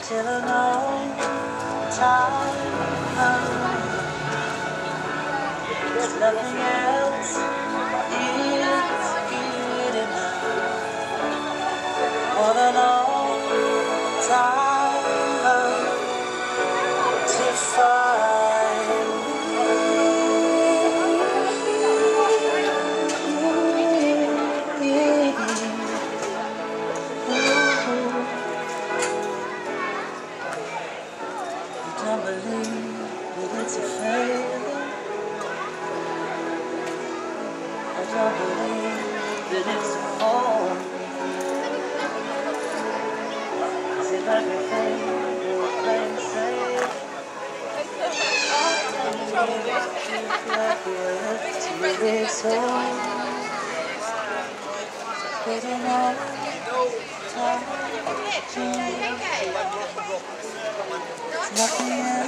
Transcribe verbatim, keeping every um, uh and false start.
till I know time. There's nothing else is good enough. More than all time to find. I don't believe that it's a failure. I don't believe that it's a fall. Is it everything you're playing safe? Like we're left to be so. But enough time to change. Nothing else.